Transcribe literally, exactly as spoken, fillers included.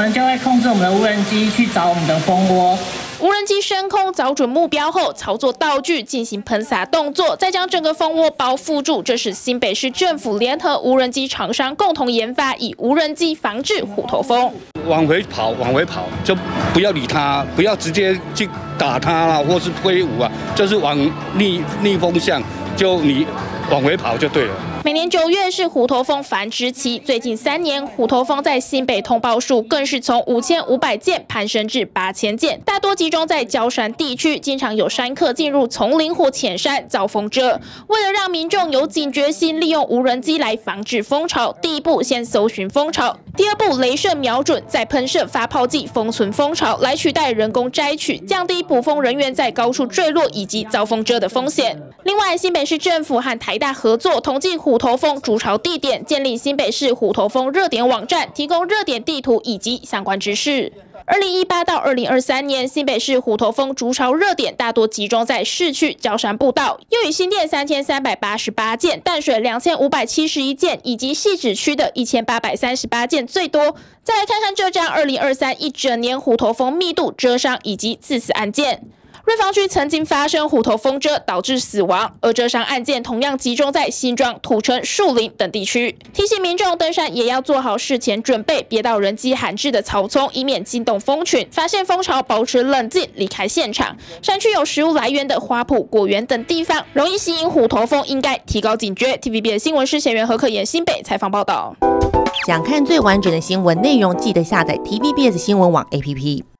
们就会控制我们的无人机去找我们的蜂窝。 无人机升空找准目标后，操作道具进行喷洒动作，再将整个蜂窝包覆住。这是新北市政府联合无人机厂商共同研发，以无人机防治虎头蜂。 往回跑，往回跑，就不要理它，不要直接去打它啦，或是挥舞啊，就是往逆逆风向，就你往回跑就对了。 每年九月是虎头蜂繁殖期，最近三年虎头蜂在新北通报数更是从五千五百件攀升至八千件，大多集中在郊山地区，经常有山客进入丛林或浅山遭蜂蛰。为了让民众有警觉性，利用无人机来防治蜂巢，第一步先搜寻蜂巢，第二步雷射瞄准，再喷射发泡剂封存蜂巢，来取代人工摘取，降低捕蜂人员在高处坠落以及遭蜂蛰的风险。另外，新北市政府和台大合作，统计虎头蜂筑巢地点，建立新北市虎头蜂热点网站，提供热点地图以及相关知识。二零一八到二零二三年，新北市虎头蜂筑巢热点大多集中在市区郊山步道，又以新店三千三百八十八件、淡水两千五百七十一件以及汐止区的一千八百三十八件最多。再来看看这张二零二三一整年虎头蜂密度、蛰伤以及致死案件。瑞芳区曾经发生虎头蜂蛰导致死亡，而蛰伤案件同样集中在新庄、土城、树林等地区。提醒民众登山也要做好事前准备，别到人迹罕至的草丛，以免惊动蜂群。发现蜂巢，保持冷静，离开现场。山区有食物来源的花圃、果园等地方，容易吸引虎头蜂，应该提高警觉。T V B 的新闻师贤员何可言新北采访报道。 想看最完整的新闻内容，记得下载 T V B S 新闻网 A P P。